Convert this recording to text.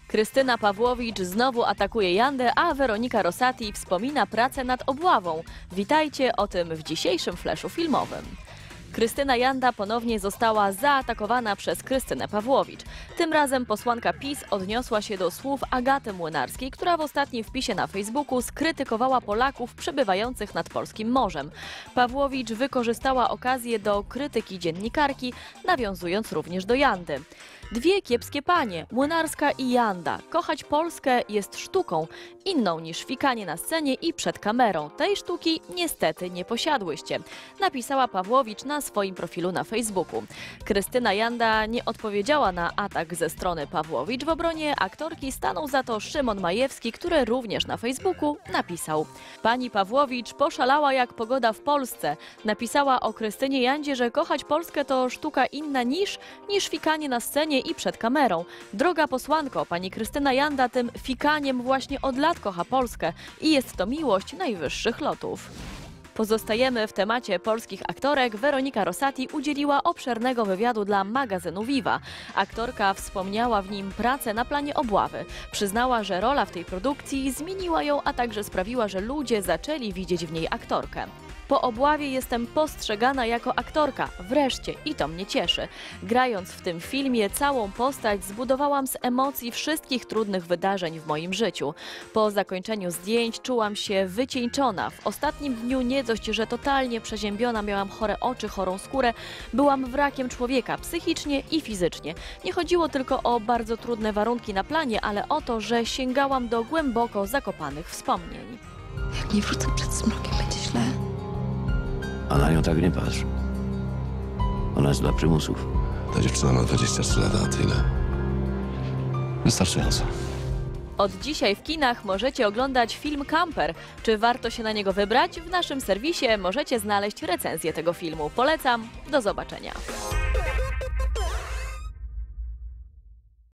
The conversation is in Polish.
Krystyna Pawłowicz znowu atakuje Jandę, a Weronika Rosati wspomina pracę nad obławą. Witajcie, o tym w dzisiejszym fleszu filmowym. Krystyna Janda ponownie została zaatakowana przez Krystynę Pawłowicz. Tym razem posłanka PiS odniosła się do słów Agaty Młynarskiej, która w ostatnim wpisie na Facebooku skrytykowała Polaków przebywających nad polskim morzem. Pawłowicz wykorzystała okazję do krytyki dziennikarki, nawiązując również do Jandy. Dwie kiepskie panie, Młynarska i Janda. Kochać Polskę jest sztuką, inną niż fikanie na scenie i przed kamerą. Tej sztuki niestety nie posiadłyście, napisała Pawłowicz na swoim profilu na Facebooku. Krystyna Janda nie odpowiedziała na atak ze strony Pawłowicz. W obronie aktorki stanął za to Szymon Majewski, który również na Facebooku napisał: pani Pawłowicz poszalała jak pogoda w Polsce. Napisała o Krystynie Jandzie, że kochać Polskę to sztuka inna niż fikanie na scenie i przed kamerą. Droga posłanko, pani Krystyna Janda tym fikaniem właśnie od lat kocha Polskę i jest to miłość najwyższych lotów. Pozostajemy w temacie polskich aktorek. Weronika Rosati udzieliła obszernego wywiadu dla magazynu Viva. Aktorka wspomniała w nim pracę na planie obławy. Przyznała, że rola w tej produkcji zmieniła ją, a także sprawiła, że ludzie zaczęli widzieć w niej aktorkę. Po obławie jestem postrzegana jako aktorka, wreszcie, i to mnie cieszy. Grając w tym filmie całą postać zbudowałam z emocji wszystkich trudnych wydarzeń w moim życiu. Po zakończeniu zdjęć czułam się wycieńczona. W ostatnim dniu nie dość, że totalnie przeziębiona, miałam chore oczy, chorą skórę, byłam wrakiem człowieka psychicznie i fizycznie. Nie chodziło tylko o bardzo trudne warunki na planie, ale o to, że sięgałam do głęboko zakopanych wspomnień. Jak nie wrócę przed smrokiem, będzie źle. A na nią tak nie patrz. Ona jest dla prymusów. Ta dziewczyna ma 23 lata, a tyle. Wystarczająco. Od dzisiaj w kinach możecie oglądać film Camper. Czy warto się na niego wybrać? W naszym serwisie możecie znaleźć recenzję tego filmu. Polecam. Do zobaczenia.